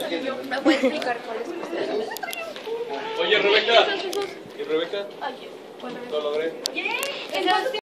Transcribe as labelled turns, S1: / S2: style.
S1: ¿Me puedes explicar cuál es?
S2: Oye, Rebeca. ¿Y Rebeca? Lo logré.